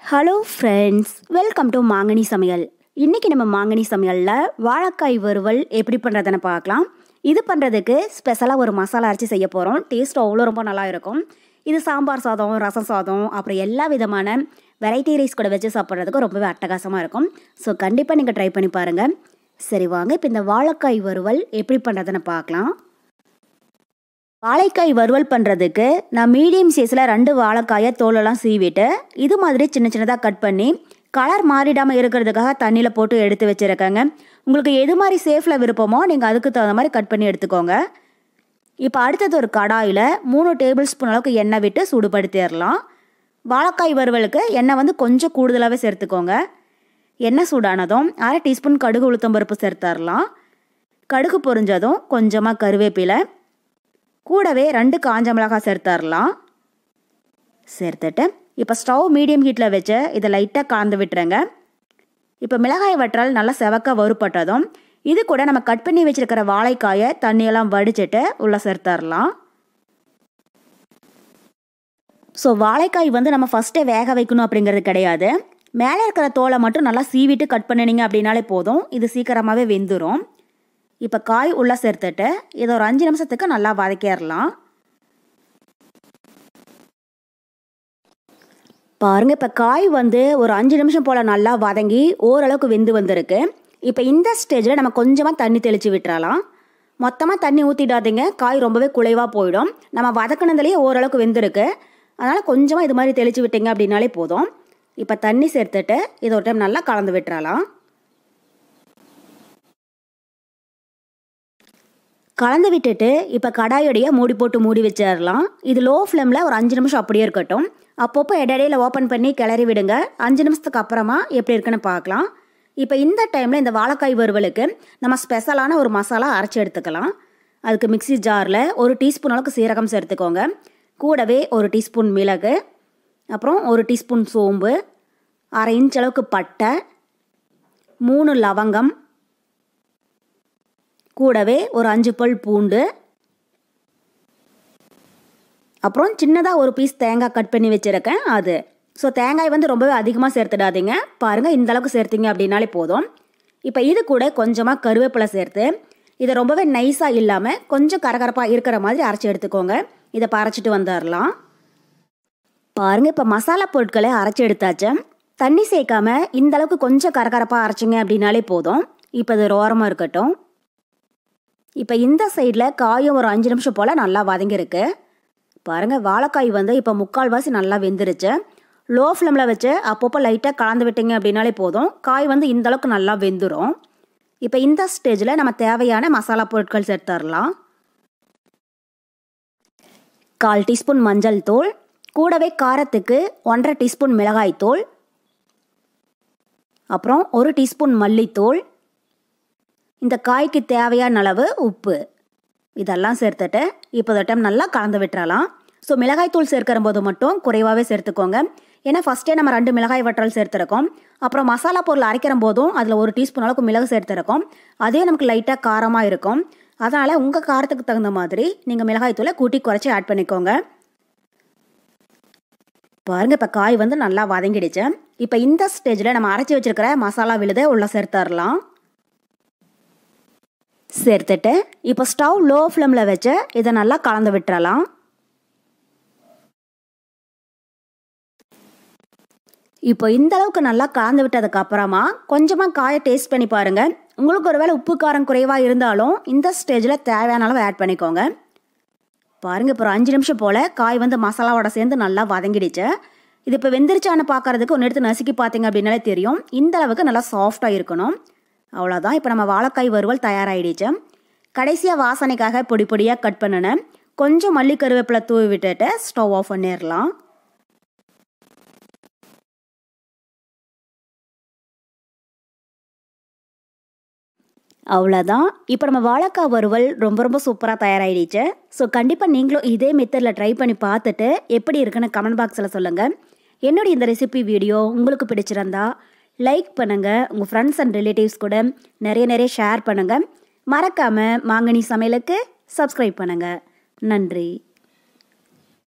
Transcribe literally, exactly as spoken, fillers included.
Hello friends, welcome to மாங்கனி சமையல். இன்றைக்கி நம்ம மாங்கனி சமையலில் வாழைக்காய் வறுவல் எப்படி பண்ணுறதுன்னு பார்க்கலாம். இது பண்ணுறதுக்கு ஸ்பெஷலாக ஒரு மசாலா அரைச்சி செய்ய போகிறோம். டேஸ்ட் அவ்வளோ ரொம்ப நல்லா இருக்கும். இது சாம்பார் சாதம், ரசம் சாதம், அப்புறம் எல்லா விதமான வெரைட்டி ரைஸ் கூட வச்சு சாப்பிட்றதுக்கு ரொம்பவே அட்டகாசமாக இருக்கும். ஸோ கண்டிப்பாக நீங்கள் ட்ரை பண்ணி பாருங்கள். சரி வாங்க, இப்போ இந்த வாழைக்காய் வறுவல் எப்படி பண்ணுறதுன்னு பார்க்கலாம். வாழைக்காய் வறுவல் பண்ணுறதுக்கு நான் மீடியம் சைஸில் ரெண்டு வாழைக்காயை தோலெல்லாம் சீவிட்டு இது மாதிரி சின்ன சின்னதாக கட் பண்ணி கலர் மாறிடாமல் இருக்கிறதுக்காக தண்ணியில் போட்டு எடுத்து வச்சுருக்கேங்க. உங்களுக்கு எது மாதிரி சேஃபில் விருப்பமோ நீங்கள் அதுக்கு தகுந்த மாதிரி கட் பண்ணி எடுத்துக்கோங்க. இப்போ அடுத்தது ஒரு கடாயில் மூணு டேபிள் ஸ்பூன் அளவுக்கு எண்ணெய் விட்டு சூடுபடுத்திடலாம். வாழைக்காய் வறுவலுக்கு எண்ணெய் வந்து கொஞ்சம் கூடுதலாகவே சேர்த்துக்கோங்க. எண்ணெய் சூடானதும் அரை டீஸ்பூன் கடுகு உளுத்தம் பருப்பு சேர்த்துடலாம். கடுகு பொரிஞ்சதும் கொஞ்சமாக கருவேப்பிலை, கூடவே ரெண்டு காஞ்ச மிளகாய் சேர்த்துடலாம். சேர்த்துட்டு இப்போ ஸ்டவ் மீடியம் ஹீட்டில் வச்சு இதை லைட்டாக கலந்து விட்டுருங்க. இப்போ மிளகாய் வற்றால் நல்லா செவக்க வறுப்பட்டதும் இது கூட நம்ம கட் பண்ணி வச்சுருக்கிற வாழைக்காயை தண்ணியெல்லாம் வடிச்சிட்டு உள்ளே சேர்த்துடலாம். ஸோ வாழைக்காய் வந்து நம்ம ஃபஸ்ட்டே வேக வைக்கணும் அப்படிங்கிறது கிடையாது. மேலே இருக்கிற தோலை மட்டும் நல்லா சீவிட்டு கட் பண்ணினீங்க அப்படின்னாலே போதும், இது சீக்கிரமாகவே வெந்துடும். இப்போ காய் உள்ளே சேர்த்துட்டு இதை ஒரு அஞ்சு நிமிஷத்துக்கு நல்லா வதக்கிடலாம். பாருங்கள், இப்போ காய் வந்து ஒரு அஞ்சு நிமிஷம் போல் நல்லா வதங்கி ஓரளவுக்கு வெந்து வந்திருக்கு. இப்போ இந்த ஸ்டேஜில் நம்ம கொஞ்சமாக தண்ணி தெளித்து விட்டுறலாம். மொத்தமாக தண்ணி ஊற்றிடாதீங்க, காய் ரொம்பவே குலைவாக போயிடும். நம்ம வதக்கினதுலேயே ஓரளவுக்கு வெந்திருக்கு, அதனால் கொஞ்சமாக இது மாதிரி தெளித்து விட்டீங்க அப்படின்னாலே போதும். இப்போ தண்ணி சேர்த்துட்டு இதை ஒரு டைம் நல்லா கலந்து விட்டுறலாம். கலந்து விட்டுட்டு இப்போ கடாயோடைய மூடி போட்டு மூடி வச்சிடலாம். இது லோ ஃப்ளேமில் ஒரு அஞ்சு நிமிஷம் அப்படியே இருக்கட்டும். அப்பப்போ இடையில ஓப்பன் பண்ணி கிளறி விடுங்க. அஞ்சு நிமிஷத்துக்கு அப்புறமா எப்படி இருக்குன்னு பார்க்கலாம். இப்போ இந்த டைமில் இந்த வாழைக்காய் வறுவலுக்கு நம்ம ஸ்பெஷலான ஒரு மசாலா அரைச்சி எடுத்துக்கலாம். அதுக்கு மிக்சி ஜாரில் ஒரு டீஸ்பூன் அளவுக்கு சீரகம் சேர்த்துக்கோங்க. கூடவே ஒரு டீஸ்பூன் மிளகு, அப்புறம் ஒரு டீஸ்பூன் சோம்பு, அரை இன்ச் அளவுக்கு பட்டை, மூணு லவங்கம், கூடவே ஒரு அஞ்சு பல் பூண்டு, அப்புறம் சின்னதாக ஒரு பீஸ் தேங்காய் கட் பண்ணி வச்சுருக்கேன் அது. ஸோ தேங்காய் வந்து ரொம்பவே அதிகமாக சேர்த்துடாதீங்க. பாருங்கள், இந்த அளவுக்கு சேர்த்திங்க அப்படின்னாலே போதும். இப்போ இது கூட கொஞ்சமாக கருவேப்பிலை சேர்த்து இதை ரொம்பவே நைஸாக இல்லாமல் கொஞ்சம் கரகரப்பாக இருக்கிற மாதிரி அரைச்சி எடுத்துக்கோங்க. இதை அரைச்சிட்டு வந்துடலாம். பாருங்கள், இப்போ மசாலா பொருட்களை அரைச்சி எடுத்தாச்சு. தண்ணி சேர்க்காம இந்த அளவுக்கு கொஞ்சம் கரகரப்பாக அரைச்சிங்க அப்படின்னாலே போதும். இப்போ இது ஓரமாக இருக்கட்டும். இப்போ இந்த சைடில் காயும் ஒரு அஞ்சு நிமிஷம் போல் நல்லா வதங்கியிருக்கு. பாருங்கள், வாழைக்காய் வந்து இப்போ முக்கால்வாசி நல்லா வெந்துருச்சு. லோ ஃப்ளேமில் வச்சு அப்பப்போ லைட்டாக கலந்து விட்டீங்க அப்படின்னாலே போதும், காய் வந்து இந்த அளவுக்கு நல்லா வெந்துடும். இப்போ இந்த ஸ்டேஜில் நம்ம தேவையான மசாலா பொருட்கள் சேர்த்துடலாம். கால் டீஸ்பூன் மஞ்சள் தூள், கூடவே காரத்துக்கு ஒன்றரை டீஸ்பூன் மிளகாய் தூள், அப்புறம் ஒரு டீஸ்பூன் மல்லித்தூள், இந்த காய்க்கு தேவையான அளவு உப்பு, இதெல்லாம் சேர்த்துட்டு இப்போ இந்த டைம் நல்லா கலந்து விட்டுறலாம். ஸோ மிளகாய் தூள் சேர்க்கிற போது மட்டும் குறைவாகவே சேர்த்துக்கோங்க. ஏன்னா ஃபஸ்ட்டே நம்ம ரெண்டு மிளகாய் வற்றல் சேர்த்துருக்கோம். அப்புறம் மசாலா பொருள் அரைக்கிற போதும் அதில் ஒரு டீஸ்பூன் அளவுக்கு மிளகு சேர்த்துருக்கோம். அதே நமக்கு லைட்டாக காரமாக இருக்கும். அதனால் உங்கள் காரத்துக்கு தகுந்த மாதிரி நீங்கள் மிளகாய் தூளை கூட்டி குறைச்சி ஆட் பண்ணிக்கோங்க. பாருங்கள், இப்போ காய் வந்து நல்லா வதங்கிடுச்சு. இப்போ இந்த ஸ்டேஜில் நம்ம அரைச்சி வச்சுருக்கிற மசாலா விழுதை உள்ளே சேர்த்துடலாம். சேர்த்துட்டு இப்போ ஸ்டவ் லோ ஃப்ளேமில் வச்சு இதை நல்லா கலந்து விட்டுறலாம். இப்போ இந்த அளவுக்கு நல்லா கலந்து விட்டதுக்கு அப்புறமா கொஞ்சமாக காயை டேஸ்ட் பண்ணி பாருங்கள். உங்களுக்கு ஒரு வேளை உப்பு காரம் குறைவாக இருந்தாலும் இந்த ஸ்டேஜில் தேவையான அளவு ஆட் பண்ணிக்கோங்க. பாருங்கள், இப்போ ஒரு அஞ்சு நிமிஷம் போல் காய் வந்து மசாலாவோட சேர்ந்து நல்லா வதங்கிடுச்சு. இது இப்போ வெந்திரிச்சான்னு பார்க்குறதுக்கு ஒன்று எடுத்து நசுக்கி பார்த்தீங்க அப்படின்னாலே தெரியும். இந்த அளவுக்கு நல்லா சாஃப்டாக இருக்கணும். அவ்வளோதான், இப்போ நம்ம வாழைக்காய் வறுவல் தயாராகிடுச்சு. கடைசியாக வாசனைக்காக பொடி பொடியாக கட் பண்ணினேன் கொஞ்சம் மல்லி கருவேப்பிலை தூவி விட்டுட்டு ஸ்டவ் ஆஃப் பண்ணிடலாம். அவ்வளோதான், இப்போ நம்ம வாழைக்காய் வறுவல் ரொம்ப ரொம்ப சூப்பராக தயாராகிடுச்சு. ஸோ கண்டிப்பாக நீங்களும் இதே மெத்தடில் ட்ரை பண்ணி பார்த்துட்டு எப்படி இருக்குன்னு கமெண்ட் பாக்ஸில் சொல்லுங்கள். என்னுடைய இந்த ரெசிபி வீடியோ உங்களுக்கு பிடிச்சிருந்தா லைக் பண்ணுங்கள், உங்கள் ஃப்ரெண்ட்ஸ் அண்ட் ரிலேட்டிவ்ஸ் கூட நிறைய நிறைய ஷேர் பண்ணுங்கள். மறக்காமல் மாங்கனி சமையலுக்கு சப்ஸ்கிரைப் பண்ணுங்கள். நன்றி.